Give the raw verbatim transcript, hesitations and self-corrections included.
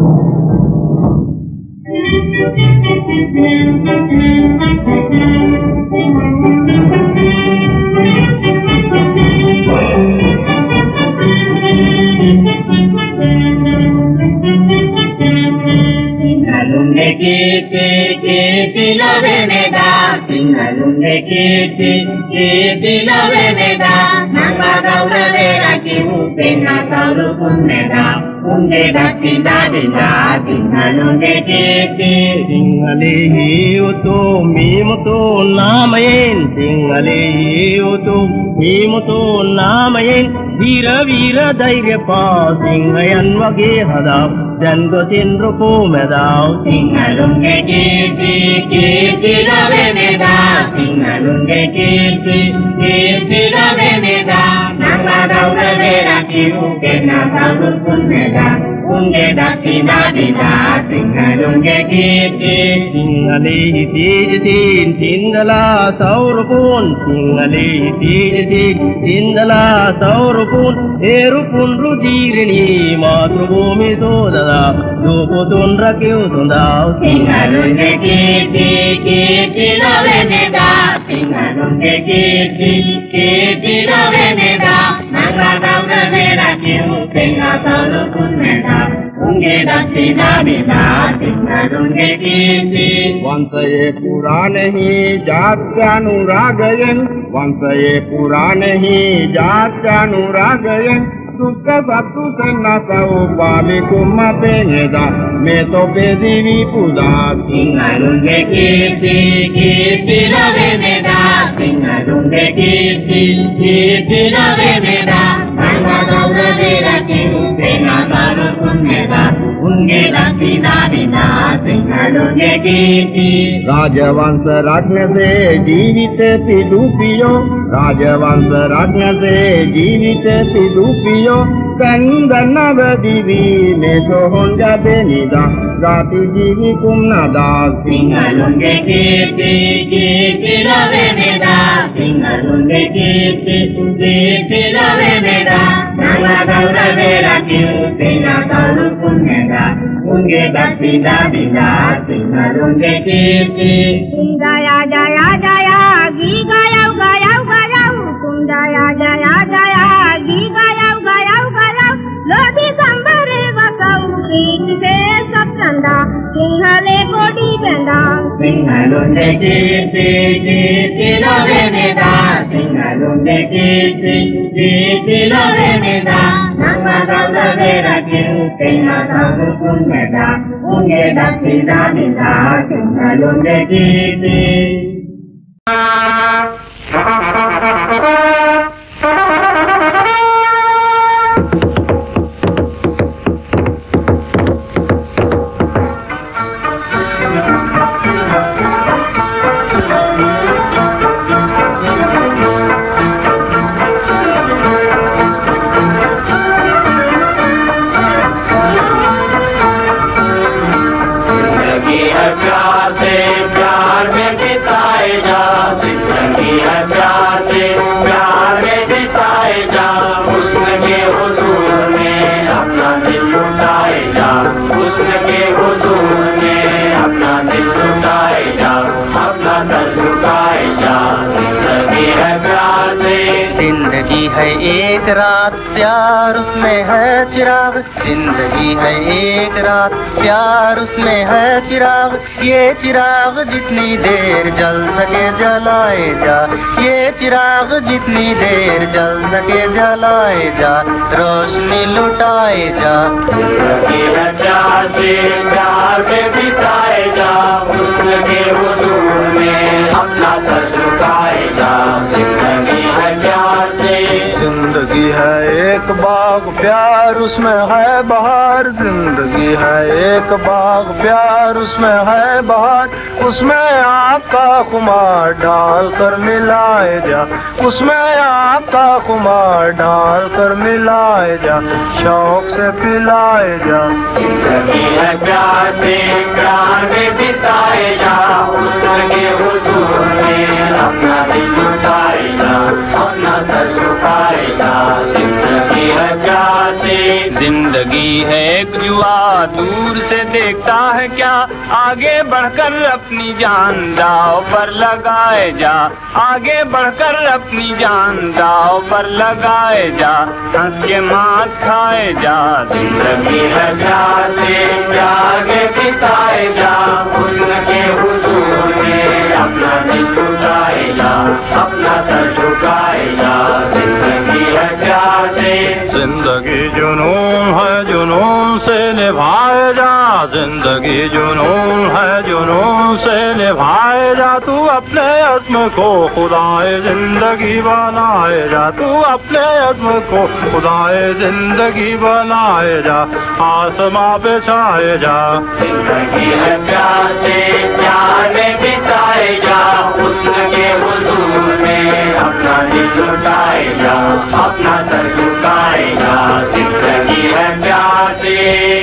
Singalunge kiti kiti love meda, singalunge kiti kiti love meda, nanga gaura vera kimu penna sauru kunneda, unge dati dadila, singalunge kiti. Singale utu mimutu namayen, singale utu mimutu namayen, vira vira dairya pa, singayan wage hadav, jango tindru pumedao. Singalunge kiti kiti love meda, singalunge kiti kiti love meda, nanga gaura vera kimu penna sauru kunneda, unge dati dadila, singalunge kiti. Singale tijitin tindala saurupun, singale tijitin tindala saurupun, erupun rudirini matrubhumi sodada, duputun rakyutundao. Singalunge kiti kiti love meda, singalunge kiti kiti love meda, nanga gaura vera kimu penna sauru kunneda, unge dati dadila, singalunge kiti. वंशये पुराण ही जात्यानुरागयन, वंशये पुराण ही जात्यानुरागयन, दुख सत्तु सन्ना सौ पाली कुम्मा पेनेदा, मैं तो बेदीवी पुदा. Singalunge kiti kiti love meda, singalunge kiti kiti love meda, nanga gaura vera kimu penna sauru kunneda, unge dati dadila, singalunge kiti. राजवंश रत्न से जीवित पिदुपियो, राजवंश रत्न से जीवित पिदुपियो, कंदनव दिवी में तो होंजा बेनिदा, जाति जीवी कुमनादा. Singalunge kiti kiti love meda, singalunge kiti kiti love meda, nanga gaura vera kimu penna sauru kunneda, unge dati dadila, singalunge kiti. Jaya jaya jaya gi gayau gayau gayau, Jaya jaya jaya gi gayau gayau gayau, lodi sambare vasau se satsanda, singhale kodi benda. Singalunge kiti kiti love meda, singalunge kiti kiti love meda, nanga gaura vera kimu penna sauru kunneda, unge dati dadila, singalunge kiti. जिंदगी है एक रात प्यार उसमें है चिराग, जिंदगी है एक रात प्यार उसमें है चिराग, ये चिराग जितनी देर जल सके जलाए जा, ये चिराग जितनी देर जल सके जलाए जा, रोशनी लुटाए जा. जिंदगी है प्यार से प्यार में बिताए जा, हुस्न के हुजूर में अपना सर झुकाए जा. जिंदगी है प्यार से. जिंदगी है एक बाग प्यार उसमें है बहार, जिंदगी है एक बाग प्यार उसमें है बहार, उसमें आग का खुमार डाल कर मिलाए जा, उसमें आग का खुमार डाल कर मिलाए जा, शौक से पिलाए जा. जिंदगी है प्यार से प्यार में बिताए जा, हुस्न के हुजूर में अपना दिल लुटाए जा, अपना सर झुकाए जा. जिंदगी है प्यार से। जिंदगी है एक जुआ, दूर से देखता है क्या, आगे बढ़कर अपनी जान दाव पर लगाए जा, आगे बढ़कर अपनी जान दाव पर लगाए जा, हंस के मात खाए जा। जिंदगी है प्यार से, प्यार के बिताए जा, हुस्न के हुजूर में अपना दिल झुकाए जा, अपना सर झुकाए जा। जिंदगी है प्यार से। जिंदगी जुनून है, जुनून से निभाए जा, जिंदगी जुनून है, जुनून से निभाए जा। तू अपने अज़्म को खुदाए जिंदगी बनाए जा, तू अपने अज़्म को खुदाए जिंदगी बनाए जा, आसमां पे छाए जा। जिंदगी है प्यार से, प्यार में बिताए जा, हुस्न के हुजूर में अपना दिल लुटाए जा, अपना सर झुकाए जा। जिंदगी है प्यार से।